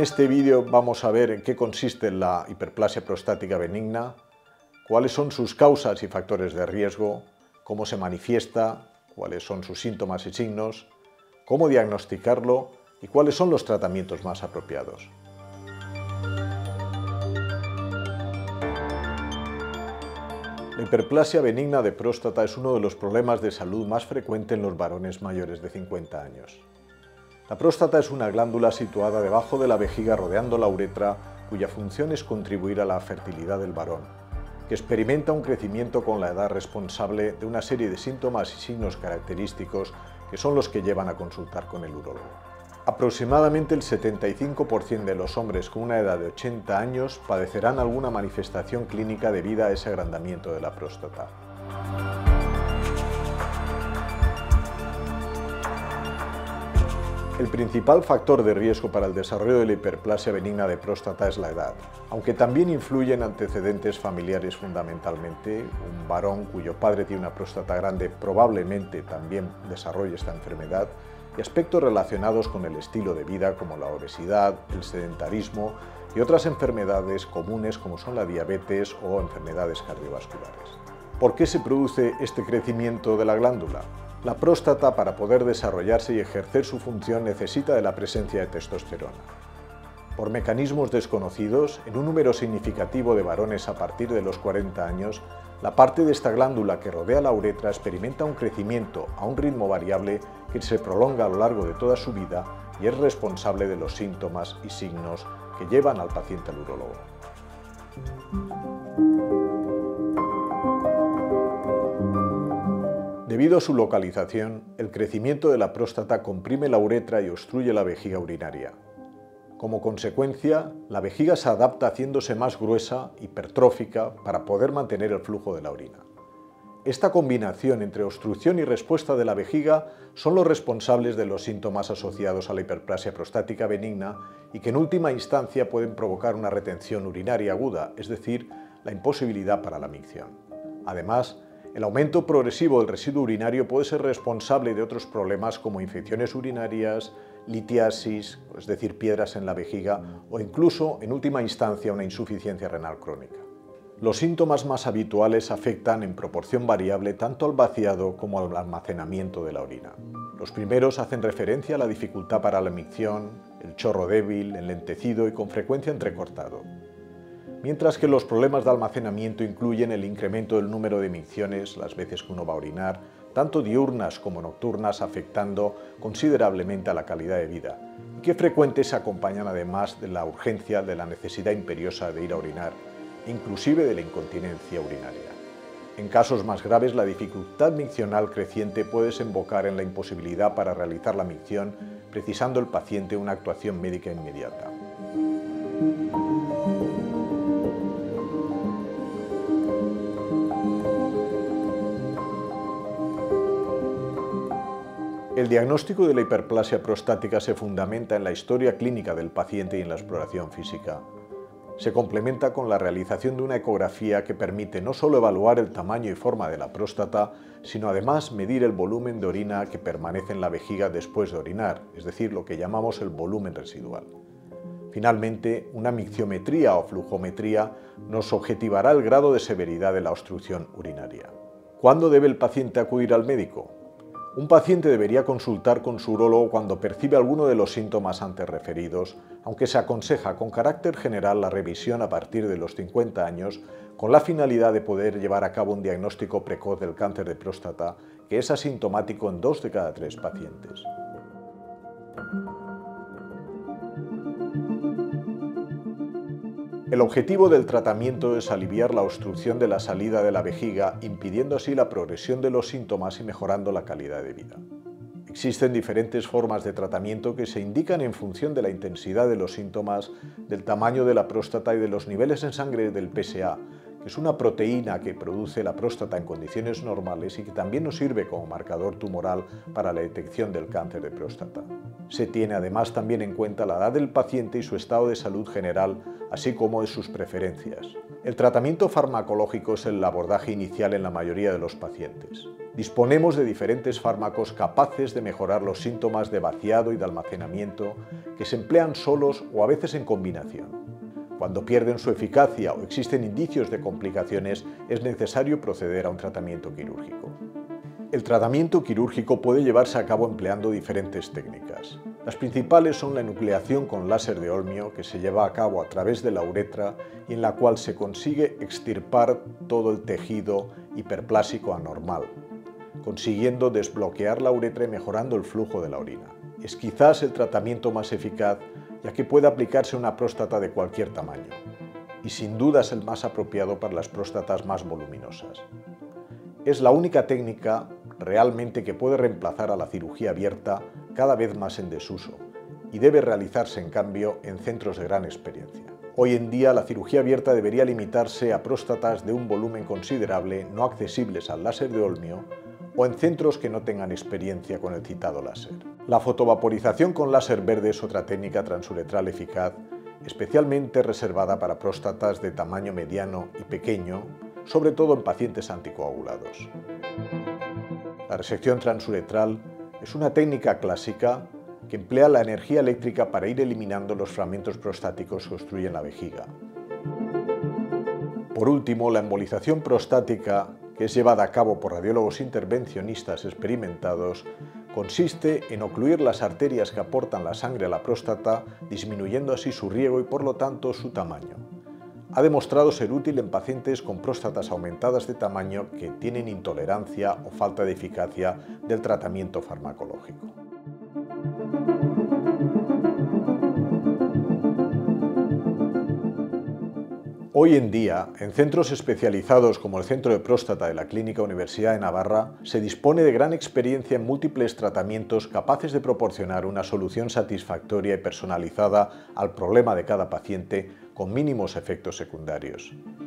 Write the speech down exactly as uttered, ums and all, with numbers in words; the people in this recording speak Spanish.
este vídeo vamos a ver en qué consiste la hiperplasia prostática benigna, cuáles son sus causas y factores de riesgo, cómo se manifiesta, cuáles son sus síntomas y signos, cómo diagnosticarlo y cuáles son los tratamientos más apropiados. La hiperplasia benigna de próstata es uno de los problemas de salud más frecuentes en los varones mayores de cincuenta años. La próstata es una glándula situada debajo de la vejiga rodeando la uretra, cuya función es contribuir a la fertilidad del varón, que experimenta un crecimiento con la edad responsable de una serie de síntomas y signos característicos que son los que llevan a consultar con el urólogo. Aproximadamente el setenta y cinco por ciento de los hombres con una edad de ochenta años padecerán alguna manifestación clínica debida a ese agrandamiento de la próstata. El principal factor de riesgo para el desarrollo de la hiperplasia benigna de próstata es la edad, aunque también influyen antecedentes familiares fundamentalmente. Un varón cuyo padre tiene una próstata grande probablemente también desarrolle esta enfermedad, y aspectos relacionados con el estilo de vida como la obesidad, el sedentarismo y otras enfermedades comunes como son la diabetes o enfermedades cardiovasculares. ¿Por qué se produce este crecimiento de la glándula? La próstata, para poder desarrollarse y ejercer su función, necesita de la presencia de testosterona. Por mecanismos desconocidos, en un número significativo de varones a partir de los cuarenta años, la parte de esta glándula que rodea la uretra experimenta un crecimiento a un ritmo variable que se prolonga a lo largo de toda su vida y es responsable de los síntomas y signos que llevan al paciente al urólogo. Debido a su localización, el crecimiento de la próstata comprime la uretra y obstruye la vejiga urinaria. Como consecuencia, la vejiga se adapta haciéndose más gruesa, hipertrófica, para poder mantener el flujo de la orina. Esta combinación entre obstrucción y respuesta de la vejiga son los responsables de los síntomas asociados a la hiperplasia prostática benigna y que en última instancia pueden provocar una retención urinaria aguda, es decir, la imposibilidad para la micción. Además, el aumento progresivo del residuo urinario puede ser responsable de otros problemas como infecciones urinarias, litiasis, es decir, piedras en la vejiga, o incluso, en última instancia, una insuficiencia renal crónica. Los síntomas más habituales afectan en proporción variable tanto al vaciado como al almacenamiento de la orina. Los primeros hacen referencia a la dificultad para la micción, el chorro débil, enlentecido y con frecuencia entrecortado. Mientras que los problemas de almacenamiento incluyen el incremento del número de micciones, las veces que uno va a orinar, tanto diurnas como nocturnas, afectando considerablemente a la calidad de vida, y que frecuentes se acompañan además de la urgencia de la necesidad imperiosa de ir a orinar, inclusive de la incontinencia urinaria. En casos más graves, la dificultad miccional creciente puede desembocar en la imposibilidad para realizar la micción, precisando el paciente una actuación médica inmediata. El diagnóstico de la hiperplasia prostática se fundamenta en la historia clínica del paciente y en la exploración física. Se complementa con la realización de una ecografía que permite no solo evaluar el tamaño y forma de la próstata, sino además medir el volumen de orina que permanece en la vejiga después de orinar, es decir, lo que llamamos el volumen residual. Finalmente, una micciometría o flujometría nos objetivará el grado de severidad de la obstrucción urinaria. ¿Cuándo debe el paciente acudir al médico? Un paciente debería consultar con su urólogo cuando percibe alguno de los síntomas antes referidos, aunque se aconseja con carácter general la revisión a partir de los cincuenta años con la finalidad de poder llevar a cabo un diagnóstico precoz del cáncer de próstata, que es asintomático en dos de cada tres pacientes. El objetivo del tratamiento es aliviar la obstrucción de la salida de la vejiga, impidiendo así la progresión de los síntomas y mejorando la calidad de vida. Existen diferentes formas de tratamiento que se indican en función de la intensidad de los síntomas, del tamaño de la próstata y de los niveles en sangre del P S A, que es una proteína que produce la próstata en condiciones normales y que también nos sirve como marcador tumoral para la detección del cáncer de próstata. Se tiene además también en cuenta la edad del paciente y su estado de salud general, así como de sus preferencias. El tratamiento farmacológico es el abordaje inicial en la mayoría de los pacientes. Disponemos de diferentes fármacos capaces de mejorar los síntomas de vaciado y de almacenamiento que se emplean solos o a veces en combinación. Cuando pierden su eficacia o existen indicios de complicaciones, es necesario proceder a un tratamiento quirúrgico. El tratamiento quirúrgico puede llevarse a cabo empleando diferentes técnicas. Las principales son la enucleación con láser de holmio, que se lleva a cabo a través de la uretra y en la cual se consigue extirpar todo el tejido hiperplásico anormal, consiguiendo desbloquear la uretra y mejorando el flujo de la orina. Es quizás el tratamiento más eficaz, ya que puede aplicarse a una próstata de cualquier tamaño, y sin duda es el más apropiado para las próstatas más voluminosas. Es la única técnica realmente que puede reemplazar a la cirugía abierta, cada vez más en desuso, y debe realizarse en cambio en centros de gran experiencia. Hoy en día la cirugía abierta debería limitarse a próstatas de un volumen considerable no accesibles al láser de holmio o en centros que no tengan experiencia con el citado láser. La fotovaporización con láser verde es otra técnica transuretral eficaz, especialmente reservada para próstatas de tamaño mediano y pequeño, sobre todo en pacientes anticoagulados. La resección transuretral es una técnica clásica que emplea la energía eléctrica para ir eliminando los fragmentos prostáticos que obstruyen la vejiga. Por último, la embolización prostática, que es llevada a cabo por radiólogos intervencionistas experimentados, consiste en ocluir las arterias que aportan la sangre a la próstata, disminuyendo así su riego y por lo tanto su tamaño. Ha demostrado ser útil en pacientes con próstatas aumentadas de tamaño que tienen intolerancia o falta de eficacia del tratamiento farmacológico. Hoy en día, en centros especializados como el Centro de Próstata de la Clínica Universidad de Navarra, se dispone de gran experiencia en múltiples tratamientos capaces de proporcionar una solución satisfactoria y personalizada al problema de cada paciente con mínimos efectos secundarios.